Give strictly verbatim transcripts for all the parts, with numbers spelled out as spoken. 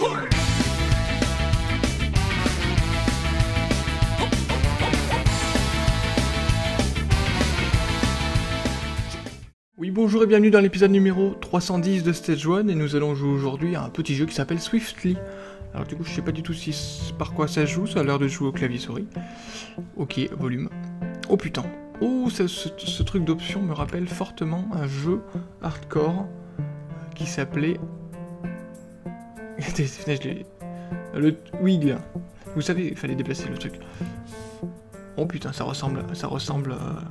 Oui, bonjour et bienvenue dans l'épisode numéro trois cent dix de Stage un, et nous allons jouer aujourd'hui à un petit jeu qui s'appelle Swiftly. Alors du coup, je sais pas du tout si par quoi ça joue, ça a l'air de jouer au clavier souris. Ok, volume. Oh putain. Oh, ça, ce, ce truc d'option me rappelle fortement un jeu hardcore qui s'appelait... le Wiggle. Vous savez, il fallait déplacer le truc. Oh putain, ça ressemble... ça ressemble... à...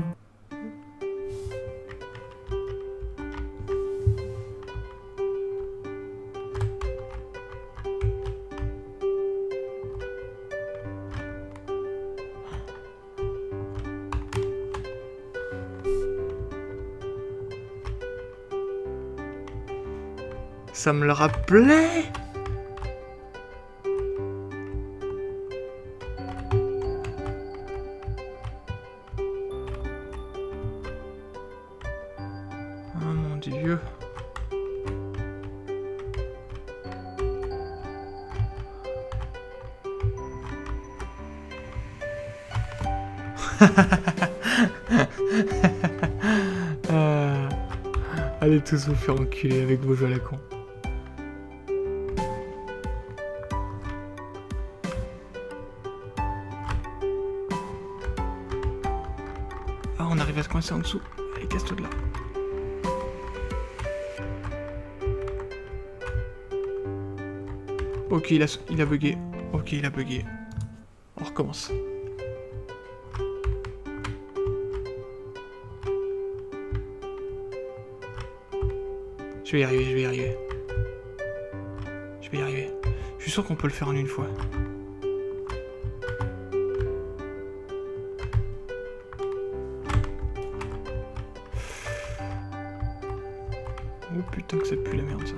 Ça me le rappelait. Oh mon Dieu. euh... Allez tous vous faire enculer avec vos jeux à la con. Ah, on arrive à se coincer en dessous. Allez, casse-toi de là. Ok, il a, il a bugué. Ok, il a bugué. On recommence. Je vais y arriver, je vais y arriver. Je vais y arriver. Je suis sûr qu'on peut le faire en une fois. Oh putain que ça pue la merde ça.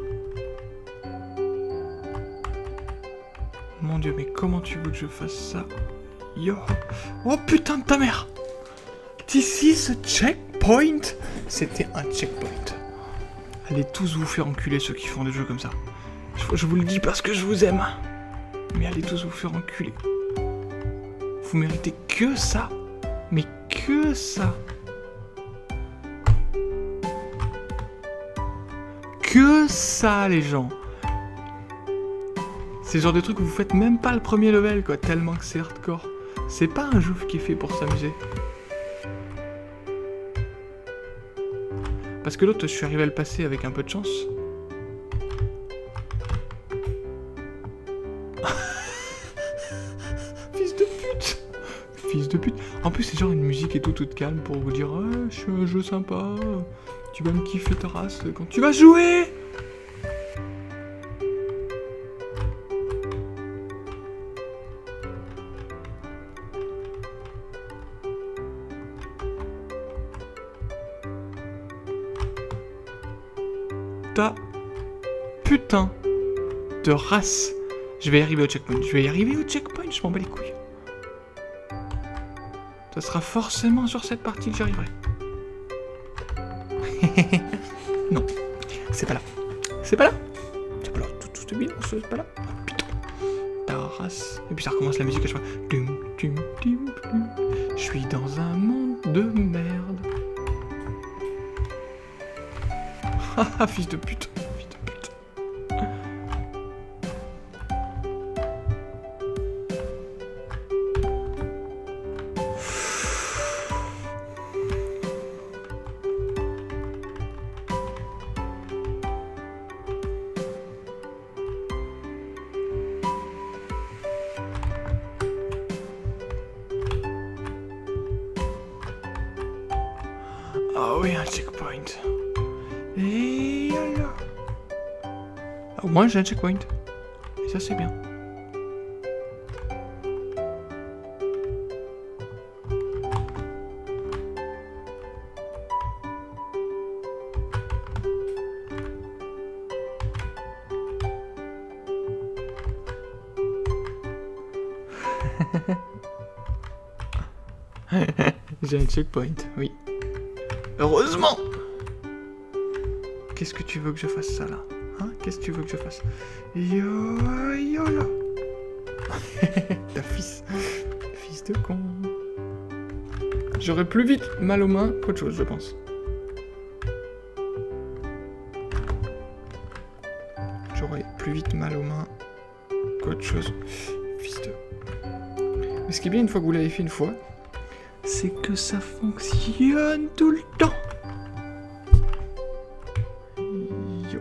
Mon Dieu, mais comment tu veux que je fasse ça? Yo. Oh putain de ta mère. This is a checkpoint. C'était un checkpoint. Allez tous vous faire enculer ceux qui font des jeux comme ça. Je, je vous le dis parce que je vous aime. Mais allez tous vous faire enculer. Vous méritez que ça. Mais que ça. Que ça, les gens. C'est le genre de truc que vous faites même pas le premier level, quoi, tellement que c'est hardcore. C'est pas un jeu qui est fait pour s'amuser. Parce que l'autre, je suis arrivé à le passer avec un peu de chance. Fils de pute. Fils de pute. En plus, c'est genre une musique et tout, toute calme pour vous dire ah, je suis un jeu sympa. Tu vas me kiffer ta race quand tu vas jouer. Ta putain de race. Je vais y arriver au checkpoint. Je vais y arriver au checkpoint, je m'en bats les couilles. Ça sera forcément sur cette partie que j'y arriverai. Non, c'est pas là. C'est pas là. C'est pas là. Tout, tout, tout, c'est pas là. Oh, putain. Ta race. Et puis ça recommence la musique à chaque fois. Tum, tum, tum, tum. Je suis dans un monde de merde. Haha, fils de pute. Fils de pute. Ah oui, un checkpoint. Et alors ah, au moins j'ai un checkpoint. Et ça c'est bien. J'ai un checkpoint, oui. Heureusement. Qu'est-ce que tu veux que je fasse ça là, hein? Qu'est-ce que tu veux que je fasse? Yo, yo là. Ta fils. Fils de con. J'aurais plus vite mal aux mains qu'autre chose, je pense. J'aurais plus vite mal aux mains qu'autre chose. Fils de... Mais ce qui est bien une fois que vous l'avez fait une fois, c'est que ça fonctionne tout le temps. Yo.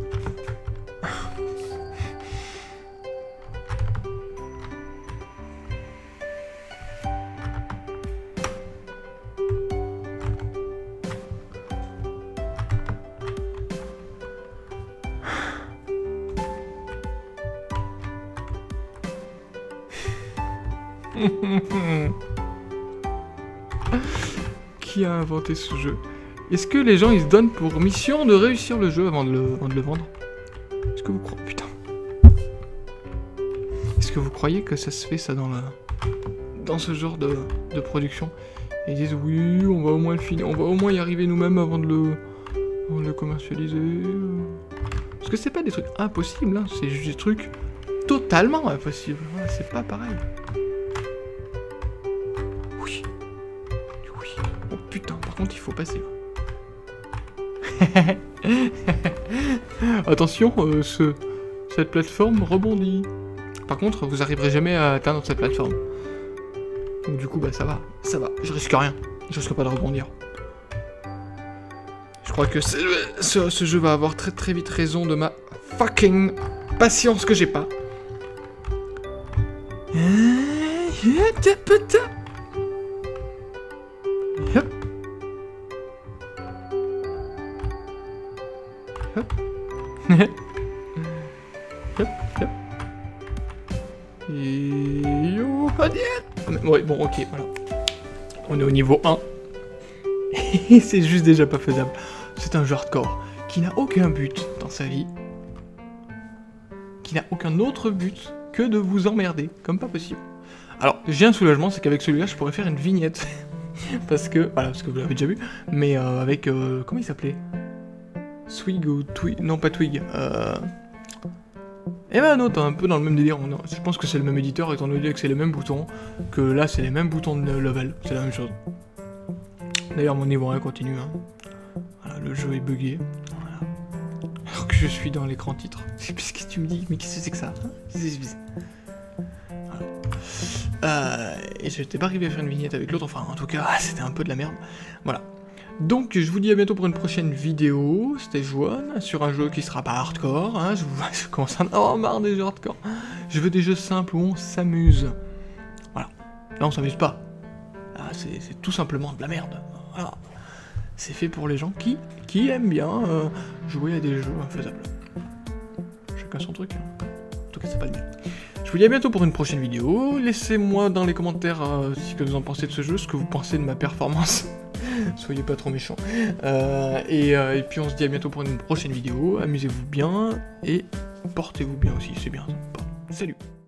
Qui a inventé ce jeu? Est-ce que les gens ils se donnent pour mission de réussir le jeu avant de le, avant de le vendre? Est-ce que vous croyez... Putain. Est-ce que vous croyez que ça se fait ça dans la... dans ce genre de, de production? Et ils disent oui, on va au moins le finir, on va au moins y arriver nous-mêmes avant de le... avant de le commercialiser. Parce que c'est pas des trucs impossibles, hein, c'est juste des trucs totalement impossibles. Ouais, c'est pas pareil. Oui. Oui. Oh putain, par contre il faut passer. Attention, euh, ce, cette plateforme rebondit. Par contre, vous arriverez jamais à atteindre cette plateforme. Donc du coup, bah ça va, ça va. Je risque rien. Je risque pas de rebondir. Je crois que ce, ce jeu va avoir très très vite raison de ma fucking patience que j'ai pas. Hop. Hop. Hop, hop. Et yo, ouais, bon, ok, voilà. On est au niveau un. Et c'est juste déjà pas faisable. C'est un jeu hardcore qui n'a aucun but dans sa vie. Qui n'a aucun autre but que de vous emmerder, comme pas possible. Alors, j'ai un soulagement, c'est qu'avec celui-là, je pourrais faire une vignette. Parce que, voilà, parce que vous l'avez déjà vu, mais euh, avec, euh, comment il s'appelait? Swig ou Twig, non pas Twig, euh... Et ben non, t'es un peu dans le même délire, on... je pense que c'est le même éditeur, étant donné que c'est les mêmes boutons, que là c'est les mêmes boutons de level, c'est la même chose. D'ailleurs mon niveau un continue, hein. Voilà, le jeu est bugué, voilà. Alors que je suis dans l'écran titre. Qu'est-ce que tu me dis? Mais qu'est-ce que c'est que ça, hein? Qu'est-ce que c'est? Voilà. Euh, et j'étais pas arrivé à faire une vignette avec l'autre, enfin en tout cas c'était un peu de la merde. Voilà. Donc je vous dis à bientôt pour une prochaine vidéo, c'était Joanne, sur un jeu qui sera pas hardcore, hein, je, vous... je commence à en avoir marre des jeux hardcore. Je veux des jeux simples où on s'amuse. Voilà. Là on s'amuse pas. C'est tout simplement de la merde. Voilà. C'est fait pour les gens qui, qui aiment bien euh, jouer à des jeux infaisables. Chacun son truc. Hein. En tout cas c'est pas le mien. Je vous dis à bientôt pour une prochaine vidéo. Laissez-moi dans les commentaires euh, ce que vous en pensez de ce jeu, ce que vous pensez de ma performance. Soyez pas trop méchants. Euh, et, euh, et puis on se dit à bientôt pour une prochaine vidéo. Amusez-vous bien et portez-vous bien aussi, c'est bien. Salut.